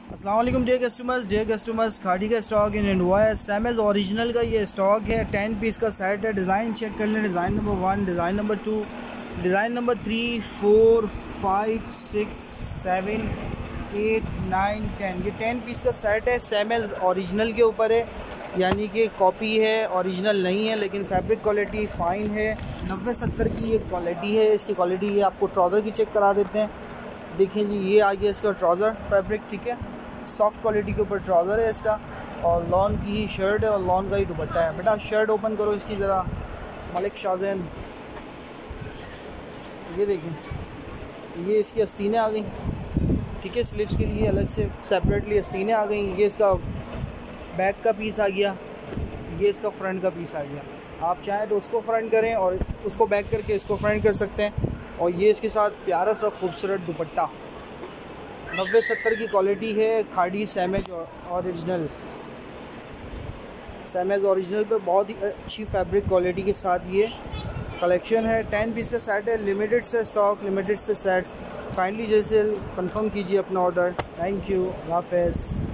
अस्सलाम वालेकुम dear customers, खाड़ी का स्टॉक इन इंडिया है। सैमेज ओरिजिनल का ये स्टॉक है। 10 पीस का सेट है। डिज़ाइन चेक कर लें। Design number 1, design number 2, design number 3, 4, 5, 6, 7, 8, 9, 10। ये 10 पीस का सेट है। सैमेज ओरिजिनल के ऊपर है, यानी कि कॉपी है, ओरिजिनल नहीं है, लेकिन फैब्रिक क्वालिटी फ़ाइन है। 90-70 की ये क्वालिटी है। इसकी क्वालिटी ये आपको ट्राउज़र की चेक करा देते हैं। देखें जी, ये आ गया इसका ट्राउज़र फैब्रिक, ठीक है। सॉफ्ट क्वालिटी के ऊपर ट्राउज़र है इसका, और लॉन की ही शर्ट है और लॉन का ही दुपट्टा है। बेटा शर्ट ओपन करो इसकी ज़रा, मलिक शाहजैन। ये देखें, ये इसकी आस्तीनें आ गई, ठीक है। स्लीव्स के लिए अलग से सेपरेटली आस्तीनें आ गई। ये इसका बैक का पीस आ गया, ये इसका फ्रंट का पीस आ गया। आप चाहें तो उसको फ्रंट करें और उसको बैक करके इसको फ्रंट कर सकते हैं। और ये इसके साथ प्यारा सा खूबसूरत दुपट्टा। 90-70 की क्वालिटी है। खाड़ी सैमेज ओरिजिनल, सैमेज ओरिजिनल पे बहुत ही अच्छी फैब्रिक क्वालिटी के साथ ये कलेक्शन है। 10 पीस का सेट है। लिमिटेड से स्टॉक, लिमिटेड से सेट्स। काइंडली जैसे कंफर्म कीजिए अपना ऑर्डर। थैंक यू, अल्लाह हाफ़िज़।